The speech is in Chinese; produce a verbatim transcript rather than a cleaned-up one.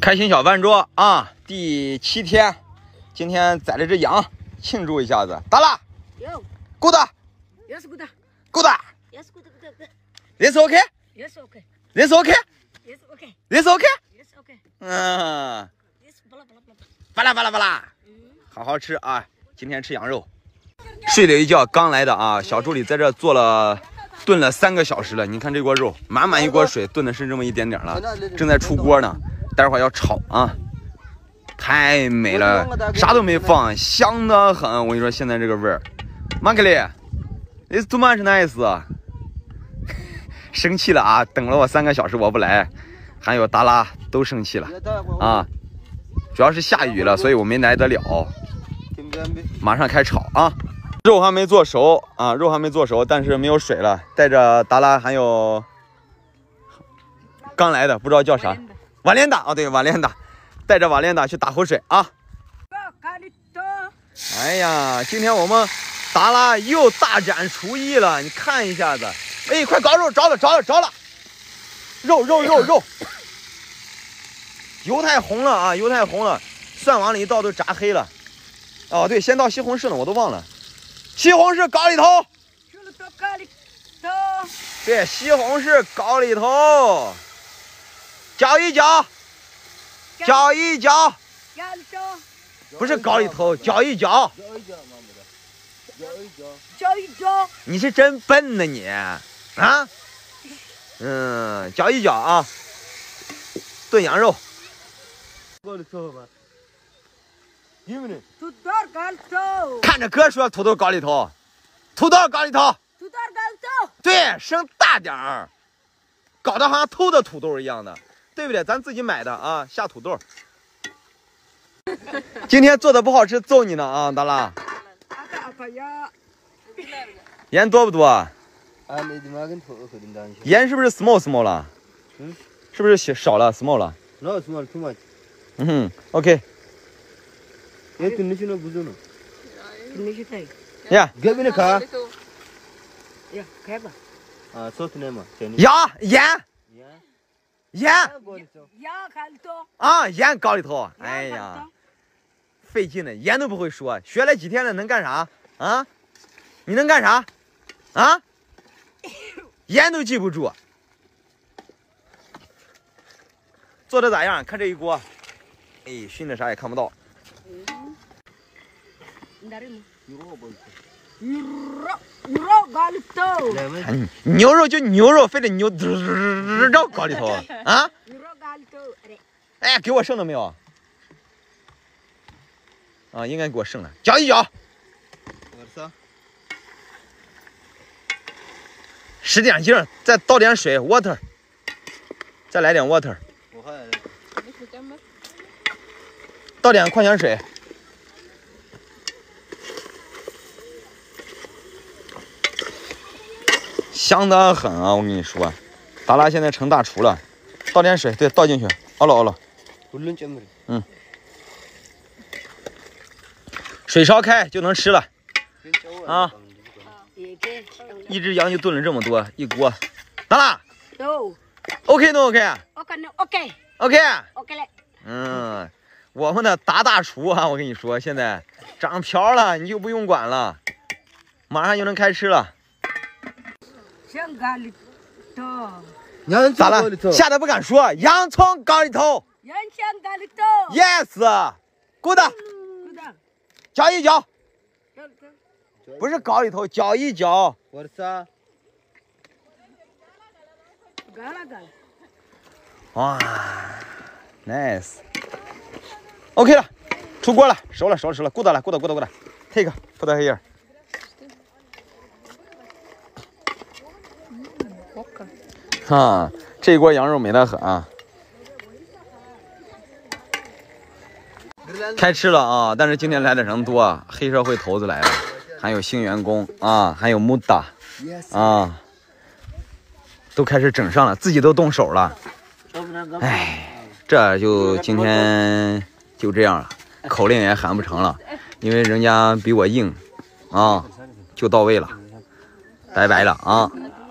开心小饭桌啊，第七天，今天宰了只羊，庆祝一下子。达拉 ，good， yes good good， yes good good good this OK， yes OK this OK， yes OK this OK， yes OK， 嗯， yes 巴拉巴拉巴拉， 巴拉巴拉巴拉，好好吃啊！今天吃羊肉。睡了一觉，刚来的啊，小助理在这做了炖了三个小时了。你看这锅肉，满满一锅水，炖的是这么一点点了，正在出锅呢。待会儿要炒啊，太美了，啥都没放，香得很。我跟你说，现在这个味儿，马克里 ，it's too much nice， 生气了啊！等了我三个小时我不来，还有达拉都生气了啊。主要是下雨了，所以我没来得了。马上开炒啊！肉还没做熟啊，肉还没做熟，但是没有水了。带着达拉还有刚来的，不知道叫啥。瓦莲达哦，对，瓦莲达，带着瓦莲达去打口水啊！哎呀，今天我们达拉又大展厨艺了，你看一下子，哎，快搞肉，着了，着了，着了，肉肉肉肉，油太红了啊，油太红了，蒜往里一倒都炸黑了。哦，对，先倒西红柿呢，我都忘了，西红柿搞里头，对，西红柿搞里头。搅一搅，搅一搅，不是搞里头，搅一搅， 搅一搅， 你是真笨呢你啊！嗯，搅一搅啊，炖羊肉。看着哥说土豆搞里头，土豆搞里头， 土豆搞里头， 对，声大点儿，搞得好像偷的土豆一样的。对不对？咱自己买的啊，下土豆。今天做的不好吃，揍你呢啊，达拉。盐多不多啊？盐是不是 small small 了？嗯，是不是少了 small 了 ？No small too much。 嗯哼 ，OK。 ये तुमने ना बुझो ना। तुमने क्या? या। क्या भी नहीं खा? या क्या बा? हाँ सोच नहीं माँ। या盐。盐盐搞里头啊，盐搞里头，哎呀，费劲呢，盐都不会说，学了几天了，能干啥啊？你能干啥啊？盐都记不住，做的咋样？看这一锅，哎，熏的啥也看不到。牛肉就牛肉，非得牛肉搞里头啊！哎，给我剩了没有？啊，应该给我剩了。搅一搅，使点劲儿，再倒点水 ，water， 再来点 water， 倒点矿泉水。香得很啊！我跟你说，达拉现在成大厨了。倒点水，对，倒进去，熬了熬了。嗯，水烧开就能吃了啊！一只羊就炖了这么多，一锅。达拉 ，OK 都 OK，OK，OK，OK 嘞。 嗯，我们的达大厨啊，我跟你说，现在长瓢了，你就不用管了，马上就能开吃了。咋了？吓得不敢说。洋葱搞里头。 洋葱搞里头。 Yes，good。搅一搅。不是搞里头，搅一搅。哇 ，nice。OK 了，出锅了，熟了，熟了，熟了 ，good 了 ，good good good。Take put here。啊，这一锅羊肉美得很啊！开吃了啊，但是今天来的人多，黑社会头子来了，还有新员工啊，还有穆达啊，都开始整上了，自己都动手了。哎，这就今天就这样了，口令也喊不成了，因为人家比我硬啊，就到位了，拜拜了啊！